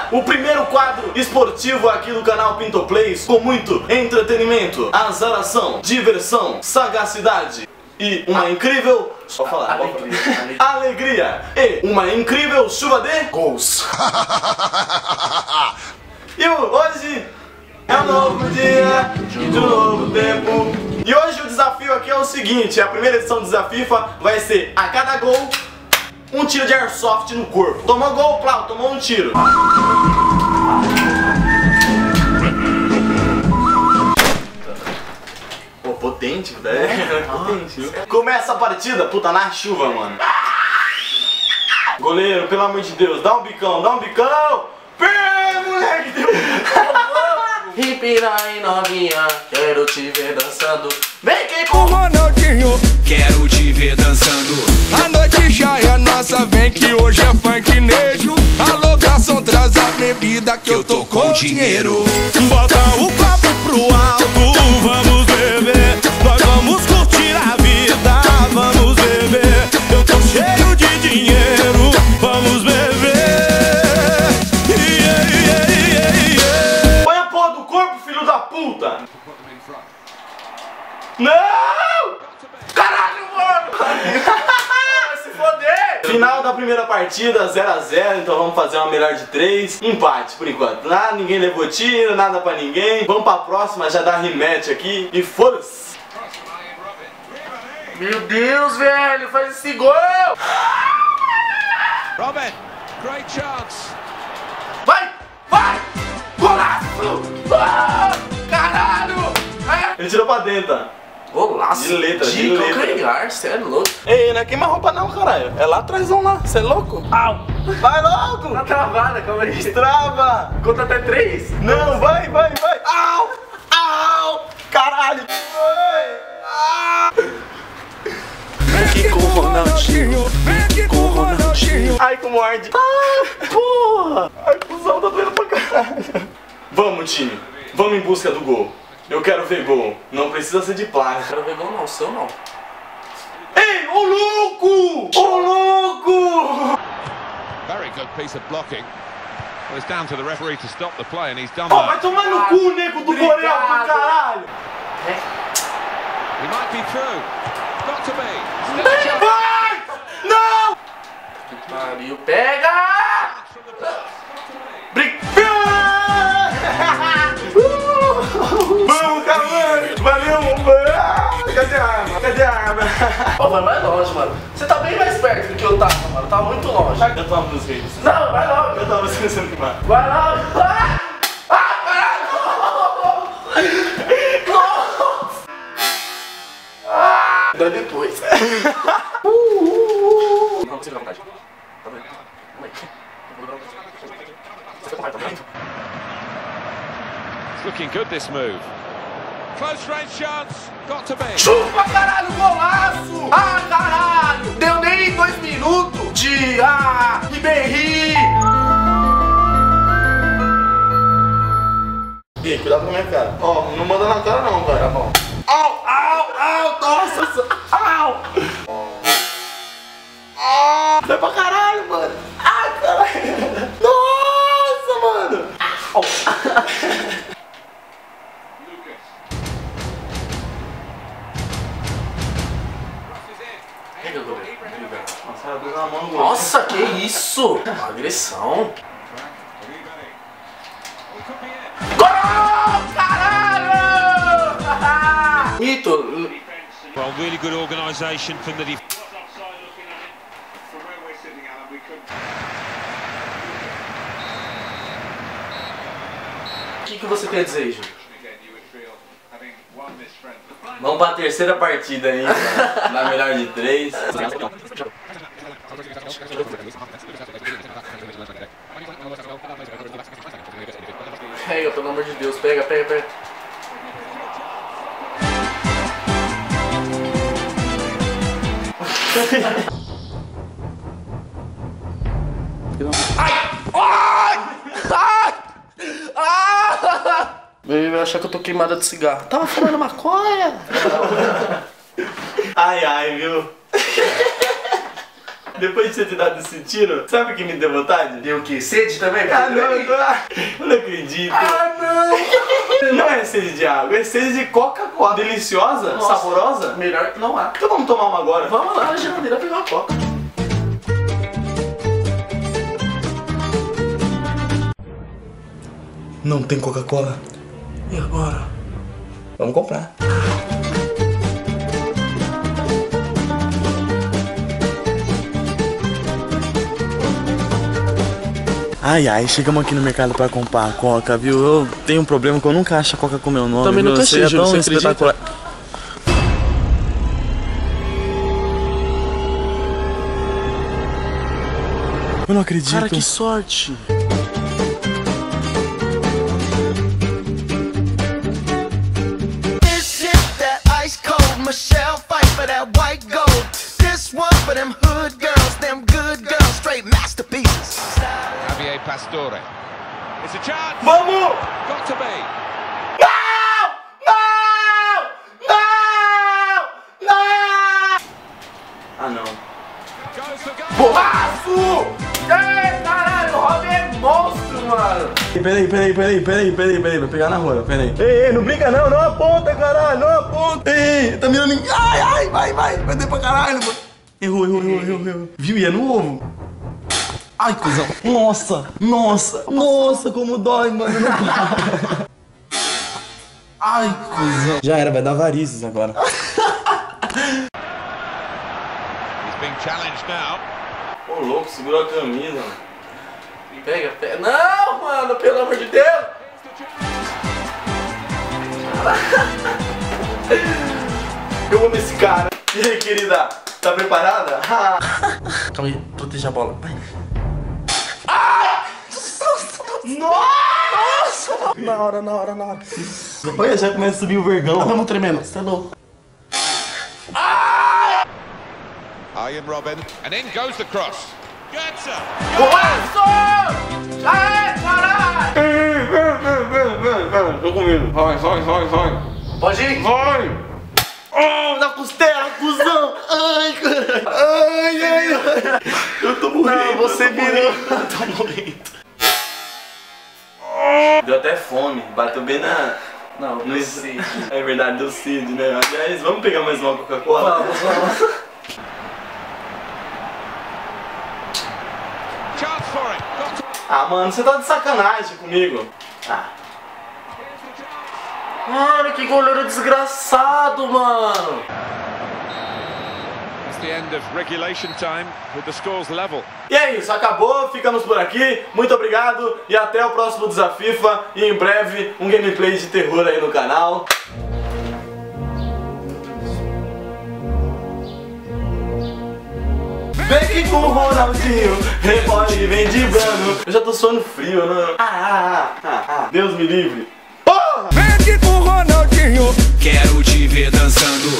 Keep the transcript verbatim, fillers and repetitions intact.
o primeiro quadro esportivo aqui do canal Pinto Plays, com muito entretenimento, azaração, diversão, sagacidade e uma incrível... Só falar, alegria, alegria e uma incrível chuva de gols. E hoje é um novo dia de um novo tempo. E hoje o desafio aqui é o seguinte: a primeira edição do Desafio vai ser a cada gol um tiro de airsoft no corpo. Tomou gol, Plau, tomou um tiro. Pô, potente, velho. Potente, viu? Começa a partida, puta, na chuva, mano. Goleiro, pelo amor de Deus, dá um bicão, dá um bicão. Pê, moleque, deu. E piranha novinha, quero te ver dançando. Vem aqui com o Ronaldinho, quero te ver dançando. A noite já é nossa, vem que hoje é funknejo. A locação traz a bebida que eu tô com dinheiro. Bota o copo pro alto, vamos beber. Nós vamos curtir a vida, vamos beber. Eu tô cheio de dinheiro, vamos beber. Puta! Não! Caralho, mano! Vai se foder! Final da primeira partida, zero a zero, então vamos fazer uma melhor de três. Empate, por enquanto. Nada, ninguém levou tiro, nada pra ninguém. Vamos pra próxima, já dá rematch aqui. E foda-se! Meu Deus, velho, faz esse gol! Robert, great chance! Vai! Vai! Golaço! Ah! Caralho! Ele tirou pra dentro. Golaço! De letra, de, de letra. calcanhar, cê é louco. Ei, não é queima roupa não, caralho. É lá atrás, vamos lá. Cê é louco? Au! Vai logo! Tá travada, calma aí. Destrava! Conta até três. Não, vai, vai, vai! Au! Au! Caralho! Ah! Vem aqui com o Ronaldinho, vem aqui com o Ronaldinho. Ai, como arde! Ah, porra! Ai, cuzão, tá doendo pra caralho! Vamos, time! Vamos em busca do gol. Eu quero ver gol. Não precisa ser de placa. Quero ver gol não, seu não. Ei, ô louco! Ô louco! Very good piece of blocking. Well, it's down to the referee to stop the play, and he's done Oh, that. vai tomar no cu, nego do Borel do caralho! He might be through. Got to be. Vai! Não! Pariu, pega! Vamos, Cavani! Valeu! Cadê a arma? Cadê a arma? Pô, vai mais longe, mano. Você tá bem mais perto do que eu tava, mano. Tá muito longe. Já cantou uma música aí. Não, vai logo. Eu tava esquecendo de mais. Vai logo. Ah! Ah, caralho! Nossa! Ah! Dá depois. uh, uh, uh. Não, você dá vontade. Tá vendo? Calma aí. Você tá com raiva, tá vendo? It's looking good, this move. Close range chance. Got to be. Chupa, caralho, golaço! Ah, caralho! Deu nem dois minutos de... Ah, Ribéry! Ih, cuidado com a minha cara. Ó, oh, não manda na cara não, velho. Tá bom. Au, au, au, nossa! Au! Ah, vai pra caralho, mano! Ah, caralho! Nossa, mano! Au! Nossa, que isso? Agressão. Gol! Caralho! Mito. Well, really good organisation from the defence. O que, que você quer dizer aí, Júlio? Vamos pra terceira partida aí, na melhor de três. Pega, pelo amor de Deus, pega, pega, pega. Ai! Ai! Ai! Ah! Ele vai achar que eu tô queimada de cigarro. Tava fumando maconha! Ai, ai, viu? Depois de você ter dado esse tiro, sabe o que me deu vontade? Deu o quê? Sede também? Ah, não, eu, tô... eu não acredito. Ah, não! Não é sede de água, é sede de Coca-Cola. Deliciosa, Nossa, saborosa. melhor que não há. Então vamos tomar uma agora. Vamos lá na geladeira pegar uma coca. Não tem Coca-Cola. E agora? Vamos comprar. Ai, ai, chegamos aqui no mercado pra comprar a Coca, viu? Eu tenho um problema que eu nunca acho a Coca com meu nome. Também viu? nunca achei, é Júlio, tão você espetacular. Eu não acredito. Cara, que sorte. This is that ice cold Michelle fight for that white gold. This one for them hood girls, them good girls, straight masterpieces. Javier Pastore. It's a chance. Vamos! Got to be. Não! Não! Não! Não! Ah, não. Goes for goal. Borraço! Ei, caralho, o Robin é monstro, mano. Peraí, peraí, peraí, peraí, peraí, peraí, vai pegar na rola, peraí. Ei, ei, não brinca não, não aponta, caralho, não aponta. Ei, tá mirando em... Ai, ai, vai, vai, vai ter pra caralho, mano. Errou, errou, errou, errou, errou. Viu, e é no ovo. Ai, cuzão. Nossa, nossa, nossa, como dói, mano. Não para. Ai, cuzão. Já era, vai dar varizes agora. He's being challenged now. Ô, louco, segurou a camisa, mano. Pega, pega. Não, mano, pelo amor de Deus. Eu amo esse cara. E aí, querida? Tá preparada? Calma aí, proteja a bola. Vai. Nossa! Na hora, na hora, na hora. Olha, já começa a subir o vergão. Vamos tremendo, você é louco. Ian Robin. And in goes the cross. Götze. Golaço! Ai, caralho! Tô comigo. Vai, vai, vai, vai. Pode ir? Vai! Oh, na costela, cuzão! Ai, caralho! Ai, ai, ai! Eu tô morrendo. Não, você virou. Tô morrendo. Deu até fome, bateu bem na... Não, no não sei. É verdade, deu sede, né? Aliás, vamos pegar mais uma Coca-Cola? Vamos, vamos. Chance for it. Got to... Ah, mano, você tá de sacanagem comigo. Ah. Mano, que goleiro desgraçado, mano. It's the end of regulation time with the scores level. E é isso, acabou, ficamos por aqui. Muito obrigado e até o próximo Desafifa. E em breve, um gameplay de terror aí no canal. Vem aqui com o Ronaldinho, rebole e vem de brano. Eu já tô suando frio, não? Ah, ah, ah, ah, ah. Deus me livre.